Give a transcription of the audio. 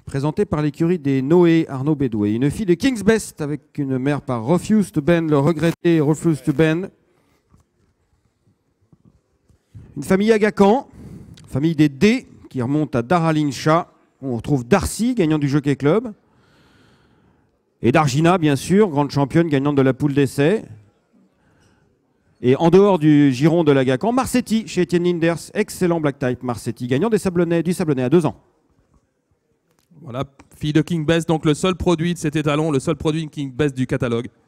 Présentée par l'écurie des Noé, Arnaud Bédoué. Une fille de King's Best avec une mère par Refuse to Bend, le regretté Refuse to Bend. Une famille Agacan, famille des D, qui remonte à Daralin Shah. On retrouve Darcy, gagnant du Jockey Club. Et Dargina, bien sûr, grande championne, gagnante de la poule d'essai. Et en dehors du giron de l'Agacan, Marsetti, chez Étienne Linders, excellent black type Marsetti, gagnant du Sablonnais à 2 ans. Voilà, fille de King Best, donc le seul produit de cet étalon, le seul produit King Best du catalogue.